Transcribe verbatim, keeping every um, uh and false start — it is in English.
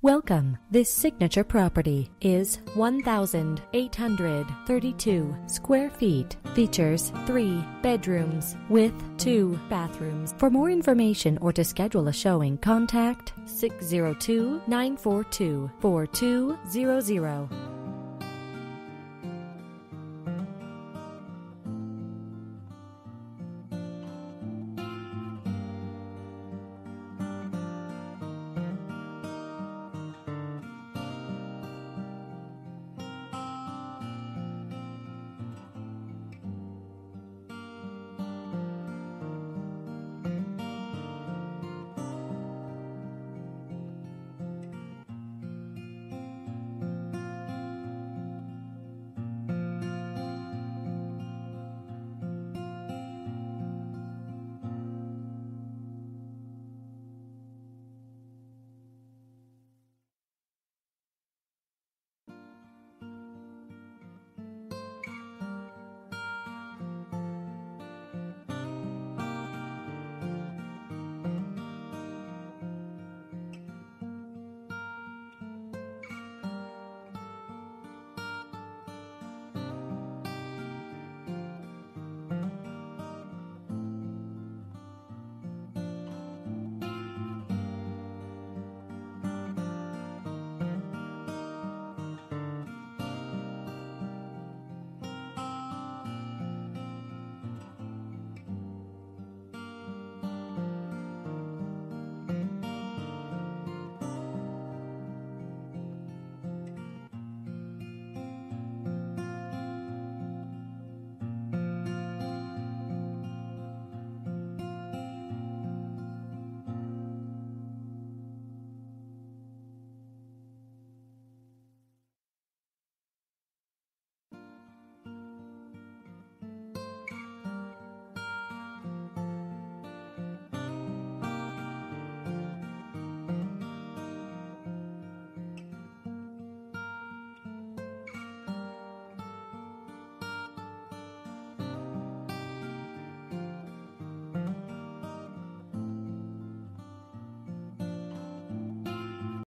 Welcome. This signature property is one thousand eight hundred thirty-two square feet. Features three bedrooms with two bathrooms. For more information or to schedule a showing, contact six zero two, nine four two, four two zero zero.